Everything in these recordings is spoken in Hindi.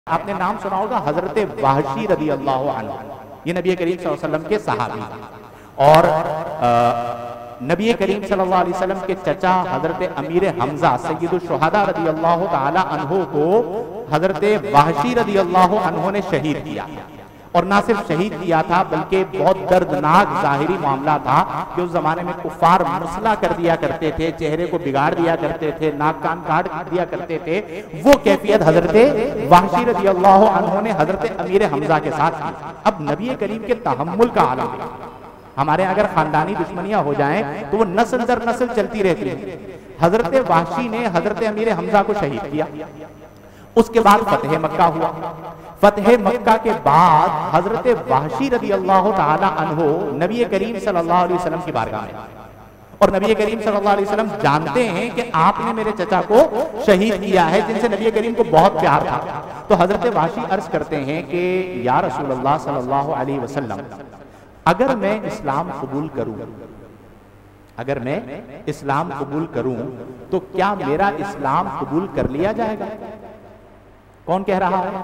आपने नाम सुना होगा हजरत वाहशी रदी अल्लाह अन्हु। ये नबी करीम सल्लल्लाहु अलैहि वसल्लम के सहाबी और नबी करीम सल्लल्लाहु अलैहि वसल्लम के चचा हजरत अमीर हमजा सय्यदुश शुहदा रदी अल्लाह ताला अन्हु को हजरत वाहशी रदी अल्लाह अन्हु ने शहीद किया। और ना सिर्फ शहीद किया था बल्कि बहुत दर्दनाक जाहिरी मामला था कि उस जमाने में कुफार मुसला कर दिया करते थे, चेहरे को बिगाड़ दिया करते थे, नाक कान काट दिया करते थे। वो कैफियत हजरत वाहशी रज़ी अल्लाह अन्हु ने हजरत अमीर हमजा के साथ की। अब नबी करीम के तहम्मुल का आलम है। हमारे अगर खानदानी दुश्मनियां हो जाएं तो वो नस्ल दर नस्ल चलती रहती है। हजरत वाहशी ने हजरत अमीर हमजा को शहीद किया। उसके बाद फतेह मक्का हुआ। फतेह मक्का के बाद हजरत वाहशी रज़ी अल्लाह ताला अन्हु नबी करीम सल्लल्लाहु अलैहि वसल्लम की बारगाह में, और नबी करीम सल्लल्लाहु अलैहि वसल्लम जानते हैं कि आपने मेरे चचा को शहीद किया है, जिनसे नबी करीम को बहुत प्यार था। तो हजरत वाहशी अर्ज करते हैं कि या रसूल अल्लाह सल्लल्लाहु अलैहि वसल्लम, अगर मैं इस्लाम कबूल करूं, अगर मैं इस्लाम कबूल करूं तो क्या मेरा इस्लाम कबूल कर लिया जाएगा? कौन कह रहा है?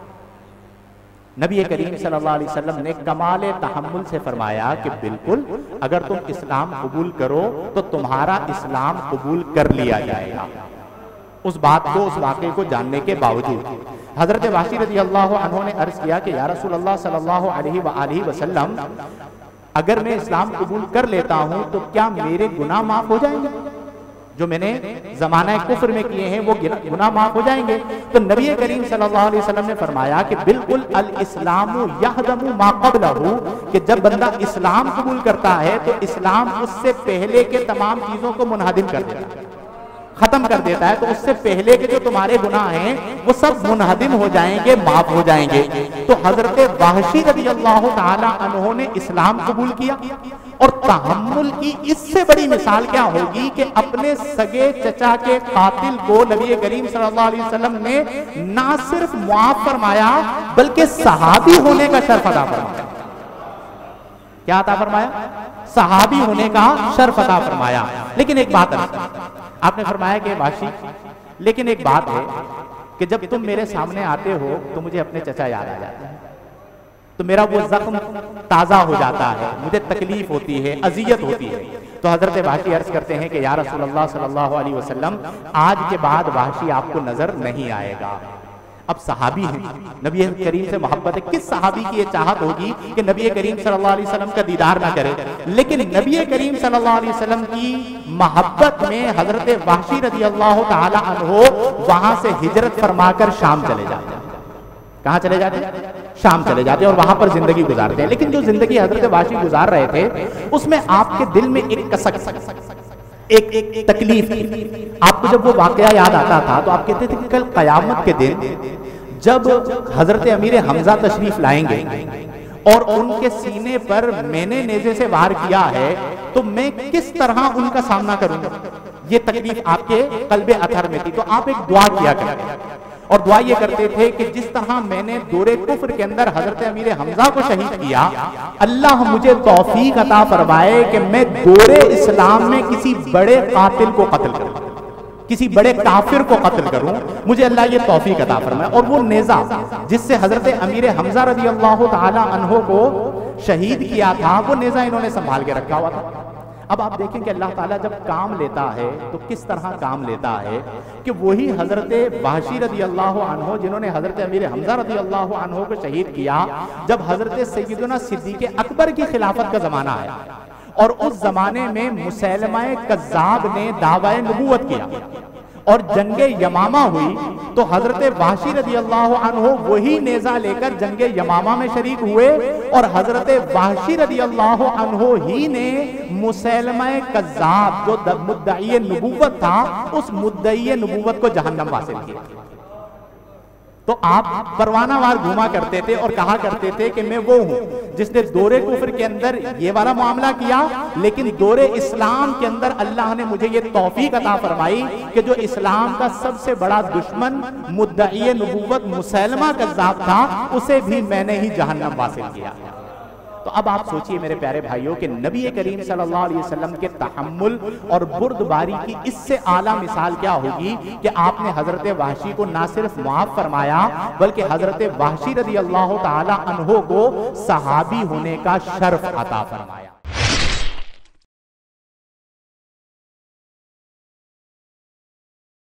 नबी करीम सल्लल्लाहु अलैहि वसल्लम ने कमाल तहम्मुल से फरमाया कि बिल्कुल, अगर तुम इस्लाम कबूल करो तो तुम्हारा इस्लाम कबूल कर लिया जाएगा। उस बात को, उस वाक़े को जानने के बावजूद हजरत वाहशी रज़ी अल्लाह अन्हु ने अर्ज किया कि या रसूल अल्लाह सल्लल्लाहु अलैहि वसल्लम, अगर मैं इस्लाम कबूल कर लेता हूं तो क्या मेरे गुनाह माफ हो जाएंगे? जो मैंने जमाना कुफ्र में किए हैं वो गुनाह माफ हो जाएंगे? तो नबी करीम सल्लल्लाहु अलैहि वसल्लम ने फरमाया कि बिल्कुल, अल इस्लामु यहदमु मा क़ब्लहु, कि जब बंदा इस्लाम कबूल करता है तो इस्लाम उससे पहले के तमाम चीजों को मुनहदिम कर देता है, खत्म कर देता है। तो उससे पहले के जो तुम्हारे गुनाह हैं वो सब मुनहदिम हो जाएंगे, माफ हो जाएंगे। तो हजरत वाहशी रज़ी अल्लाह ताला अन्हु ने इस्लाम कबूल किया। और तहम्मुल की इससे बड़ी मिसाल क्या होगी कि अपने सगे चचा के कातिल को नबी करीम सल्लल्लाहु अलैहि वसल्लम ने ना सिर्फ मुआफ फरमाया बल्कि सहाबी होने का शर्फ अता फरमाया। क्या अता फरमाया? सहाबी होने का शर्फ अता फरमाया। लेकिन एक बात आपने फरमाया कि वाहशी, लेकिन एक बात है कि जब तुम मेरे सामने आते हो तो मुझे अपने चचा याद आ जाते हैं, तो मेरा वो जख्म ताज़ा हो जाता है, मुझे तकलीफ होती है, अजियत होती है। तो हजरत वाहशी अर्ज करते हैं कि या रसूल अल्लाह सल्लल्लाहु अलैहि वसल्लम, आज के बाद वाहशी आपको नजर नहीं आएगा। अब सहाबी हैं, नबी करीम से मोहब्बत है। किस सहाबी की ये चाहत होगी कि नबी करीम सल्लल्लाहु अलैहि वसल्लम का दीदार ना करे? लेकिन नबी करीम सल्लल्लाहु अलैहि वसल्लम की मोहब्बत में हजरत वाहशी रज़ी अल्लाह ताला अन्हु वहां से हिजरत फरमाकर शाम चले जाते हैं। कहाँ चले जाते हैं? शाम चले जाते हैं और वहां पर जिंदगी गुजारते हैं। लेकिन जो जिंदगी हजरत वाहशी गुजार रहे थे उसमें आपके दिल में एक कसक, एक तकलीफ थी। आपको जब वो वाकया याद आता था तो आप कहते थे कि कल कयामत के दिन जब हजरत अमीर हमजा तशरीफ लाएंगे और उनके सीने पर मैंने नेज़े से वार किया है तो मैं किस तरह उनका सामना करूंगा। ये तकलीफ आपके कल्बे अथर में थी। तो आप एक दुआ किया करते और दुआ ये करते थे कि जिस तरह मैंने दौरे कुफ्र के अंदर हजरत अमीर हमजा को शहीद किया, अल्लाह मुझे तौफीक अता फरमाए कि मैं दौरे इस्लाम में किसी बड़े कातिल को कत्ल करूं, किसी बड़े काफिर को कत्ल करूं, मुझे अल्लाह ये तौफीक अता फरमाए। और वो नेज़ा जिससे हजरत अमीर हमजा रज़ी अल्लाह ताला अन्हु को शहीद किया था, वो नेज़ा इन्होंने संभाल के रखा हुआ था। अब आप देखें कि अल्लाह ताला जब काम लेता है तो किस तरह काम लेता है कि वही हजरत वाहशी रज़ी अल्लाह अन्हु जिन्होंने हजरत अमीर हमजा रज़ी अल्लाह अन्हु को शहीद किया, जब हजरत सय्यदुना सिद्दीक़ अकबर की खिलाफत का जमाना आया और उस जमाने में मुसैलमा कज़्ज़ाब ने दावा नबूवत किया और जंगे यमामा हुई, तो हजरत वाहशी रज़ी अल्लाह अन्हु वही नेज़ा लेकर जंगे यमामा में शरीक हुए और हजरत वाहशी रज़ी अल्लाह अन्हु ही ने मुसैलमा कज़्ज़ाब जो मुद्दई नबूवत था, उस मुद्दई नबूवत को जहन्नम वासिल किया। तो आप परवानावार घुमा करते थे और कहा करते थे कि मैं वो हूं जिसने दौरे कुफ्र के अंदर ये वाला मामला किया, लेकिन दौरे इस्लाम के अंदर अल्लाह ने मुझे ये तौफीक अता फरमाई कि जो इस्लाम का सबसे बड़ा दुश्मन मुद्दई नबूवत मुसैलमा कज़्ज़ाब था, उसे भी मैंने ही जहन्नम वासिल किया। तो अब आप सोचिए मेरे प्यारे भाइयों कि नबी करीम सल्लल्लाहु अलैहि वसल्लम के तहम्मुल और बुर्दबारी की इससे आला मिसाल क्या होगी कि आपने हजरत वाहशी को ना सिर्फ माफ फरमाया बल्कि हजरत वाहशी रज़ी अल्लाह ताला अन्हो को सहाबी होने का शर्फ अता फरमाया।